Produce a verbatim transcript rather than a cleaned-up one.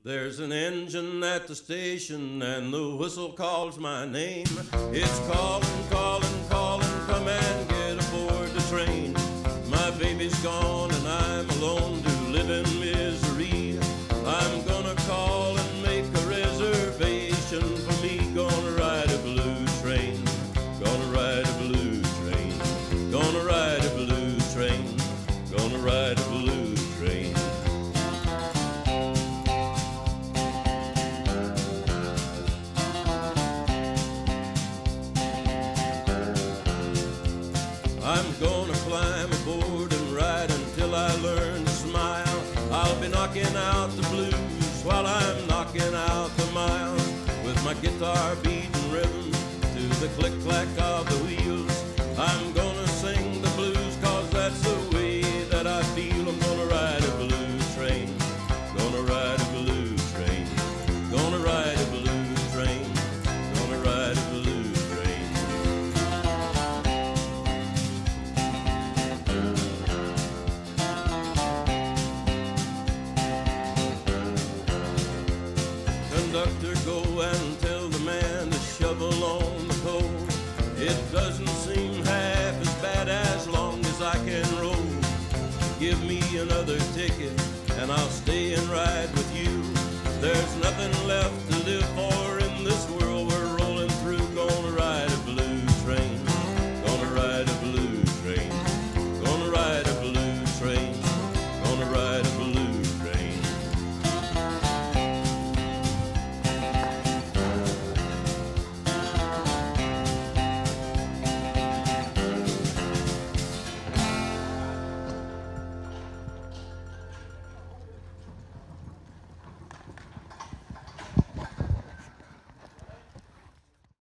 There's an engine at the station and the whistle calls my name. It's calling, calling, calling, come and get aboard the train. My baby's gone and I'm alone to live in misery. I'm gonna call and make a reservation for me. Gonna ride a blue train, gonna ride a blue train, gonna ride a blue train, gonna ride a blue train. I'm gonna climb aboard and ride until I learn to smile. I'll be knocking out the blues while I'm knocking out the miles, with my guitar beating rhythm to the click-clack of the wheels. I'm gonna sing the blues cause that's the way that I feel. I'm gonna ride a blue train, gonna ride a blue train, gonna ride a blue train, gonna ride a blue train. Conductor, go and tell the man to shovel on the coal. It doesn't seem half as bad as long as I can roll. Give me another ticket and I'll stay and ride with you. There's nothing left